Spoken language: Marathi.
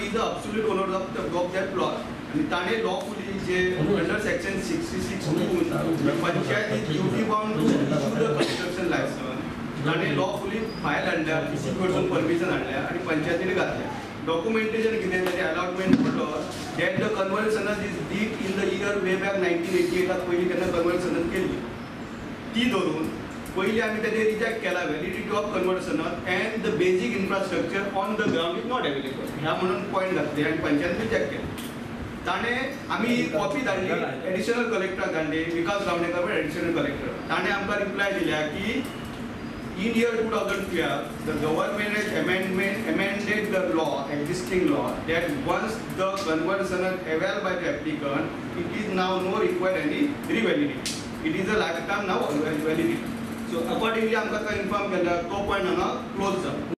is the absolute owner of that plot. आणि ताणे lawfully जे under section 66 panchayat is duty bound to issue the construction license. ताणे lawfully file हाडल्या, इसी कडसून permission हाडल्या आणि पंचायतीने घातल्या. Documentation कितें तेजे allotment photo that the conversion is deep in the year way back 1988 पयली केन्ना conversion केली. ती धरून पयली आमी तेजे रिजेक्ट केला validity of conversion and the basic infrastructure on the ground is not available. ह्या म्हणून पॉइंट घातले आणि पंचायत रिजेक्ट केली. ताणे आमी कॉपी धाडली एडिशनल कलेक्टर धाडली विकास गावडेकर एडिशनल कलेक्टर. ताणे आमकां रिप्लाय दिल्या की in year 2012 the government has amended the law, existing law, that once the conversion is availed by the applicant, it is now no required any revalidity. It is a lifetime now validity. So accordingly आमकां inform केला तो पॉइंट हांगा क्लोज जाला.